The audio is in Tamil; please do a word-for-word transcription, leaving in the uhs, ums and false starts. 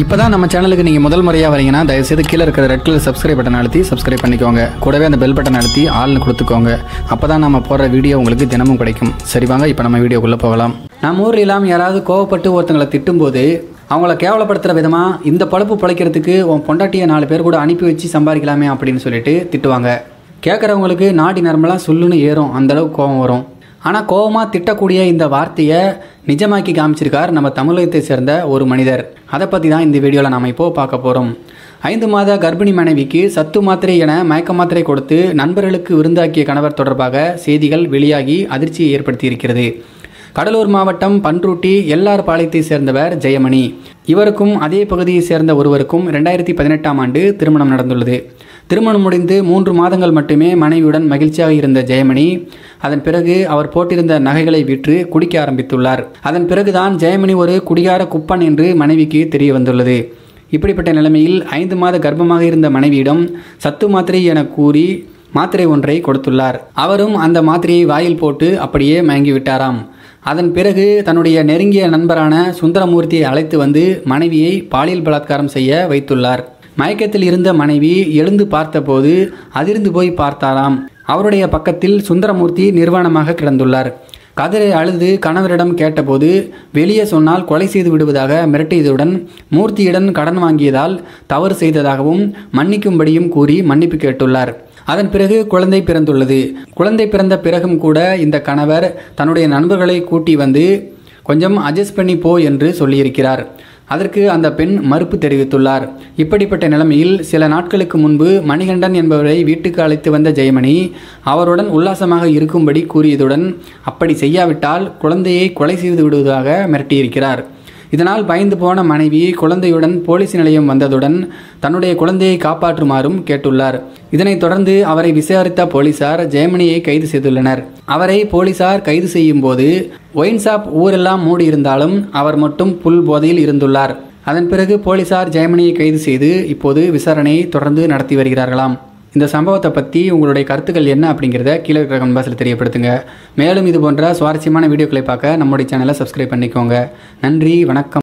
இப்போதான் நம்ம சேனலுக்கு நீங்கள் முதல் முறையாக வரீங்கன்னா தயவுசெய்து கீழே இருக்கிற ரெட் கலர் சப்ஸ்கிரைப் பட்டன் அழுத்தி சப்ஸ்கிரைப் பண்ணிக்கோங்க. கூடவே அந்த பெல் பட்டன் அழுத்தி ஆள்னு கொடுத்துக்கோங்க. அப்போ தான் நம்ம போடுற வீடியோ உங்களுக்கு தினமும் கிடைக்கும். சரி வாங்க இப்போ நம்ம வீடியோக்குள்ளே போகலாம். நம்ம ஊரில் இல்லாமல் யாராவது கோவப்பட்டு ஒருத்தங்களை திட்டும்போது அவங்கள கேவலப்படுத்துகிற விதமாக இந்த பழப்பு பிழைக்கிறதுக்கு உன் பொண்டாட்டியை நாலு பேர் கூட அனுப்பி வச்சு சம்பாதிக்கலாமே அப்படின்னு சொல்லிட்டு திட்டுவாங்க. கேட்குறவங்களுக்கு நாடி நரம்பெல்லாம் சொல்லுன்னு ஏறும், அந்தளவுக்கு கோபம் வரும். ஆனால் கோபமாக திட்டக்கூடிய இந்த வார்த்தையை நிஜமாக்கி காமிச்சிருக்கார் நம்ம தமிழகத்தை சேர்ந்த ஒரு மனிதர். அதை பற்றி தான் இந்த வீடியோவில் நாம் இப்போது பார்க்க போகிறோம். ஐந்து மாத கர்ப்பிணி மனைவிக்கு சத்து மாத்திரை என மயக்க மாத்திரை கொடுத்து நண்பர்களுக்கு விருந்தாக்கிய கணவர் தொடர்பாக செய்திகள் வெளியாகி அதிர்ச்சியை ஏற்படுத்தியிருக்கிறது. கடலூர் மாவட்டம் பன்ருட்டி எல்ஆர் பாளையத்தை சேர்ந்தவர் ஜெயமணி. இவருக்கும் அதே பகுதியை சேர்ந்த ஒருவருக்கும் ரெண்டாயிரத்தி பதினெட்டாம் ஆண்டு திருமணம் நடந்துள்ளது. திருமணம் முடிந்து மூன்று மாதங்கள் மட்டுமே மனைவியுடன் மகிழ்ச்சியாக இருந்த ஜெயமணி அதன் பிறகு அவர் போட்டிருந்த நகைகளை விற்று குடிக்க ஆரம்பித்துள்ளார். அதன் பிறகுதான் ஜெயமணி ஒரு குடிகார குப்பன் என்று மனைவிக்கு தெரிய வந்துள்ளது. இப்படிப்பட்ட நிலைமையில் ஐந்து மாத கர்ப்பமாக இருந்த மனைவியிடம் சத்து மாத்திரை என கூறி மாத்திரை ஒன்றை கொடுத்துள்ளார். அவரும் அந்த மாத்திரையை வாயில் போட்டு அப்படியே மயங்கி விட்டாராம். அதன் பிறகு தன்னுடைய நெருங்கிய நண்பரான சுந்தரமூர்த்தியை அழைத்து வந்து மனைவியை பாலியல் பலாத்காரம் செய்ய வைத்துள்ளார். மயக்கத்தில் இருந்த மனைவி எழுந்து பார்த்தபோது அதிர்ந்து போய் பார்த்தாராம். அவருடைய பக்கத்தில் சுந்தரமூர்த்தி நிர்வாணமாக கிடந்துள்ளார். கதரை அழுது கணவரிடம் கேட்டபோது வெளியே சொன்னால் கொலை செய்து விடுவதாக மிரட்டியதுடன் மூர்த்தியிடம் கடன் வாங்கியதால் தவறு செய்ததாகவும் மன்னிக்கும்படியும் கூறி மன்னிப்பு கேட்டுள்ளார். அதன் பிறகு குழந்தை பிறந்துள்ளது. குழந்தை பிறந்த பிறகும் கூட இந்த கணவர் தன்னுடைய நண்பர்களை கூட்டி வந்து கொஞ்சம் அட்ஜஸ்ட் பண்ணி போ என்று சொல்லியிருக்கிறார். அதற்கு அந்த பெண் மறுப்பு தெரிவித்துள்ளார். இப்படிப்பட்ட நிலைமையில் சில நாட்களுக்கு முன்பு மணிகண்டன் என்பவரை வீட்டுக்கு அழைத்து வந்த ஜெயமணி அவருடன் உல்லாசமாக இருக்கும்படி கூறியதுடன் அப்படி செய்யாவிட்டால் குழந்தையை கொலை செய்து விடுவதாக மிரட்டியிருக்கிறார். இதனால் பயந்து போன மனைவி குழந்தையுடன் போலீஸ் நிலையம் வந்ததுடன் தன்னுடைய குழந்தையை காப்பாற்றுமாறும் கேட்டுள்ளார். இதனைத் தொடர்ந்து அவரை விசாரித்த போலீசார் ஜெயமணியை கைது செய்துள்ளனர். அவரை போலீசார் கைது செய்யும் போது ஒயின் ஷாப் ஊரெல்லாம் மூடியிருந்தாலும் அவர் மட்டும் புல் போதையில் இருந்துள்ளார். அதன் பிறகு போலீசார் ஜெயமணியை கைது செய்து இப்போது விசாரணையை தொடர்ந்து நடத்தி வருகிறார்களாம். இந்த சம்பவத்தை பற்றி உங்களுடைய கருத்துக்கள் என்ன அப்படிங்கிறத கீழே இருக்கிற கமெண்ட் பாக்ஸில் தெரியப்படுத்துங்க. மேலும் இது போன்ற சுவாரஸ்யமான வீடியோக்களை பார்க்க நம்முடைய சேனலை சப்ஸ்கிரைப் பண்ணிக்கோங்க. நன்றி, வணக்கம்.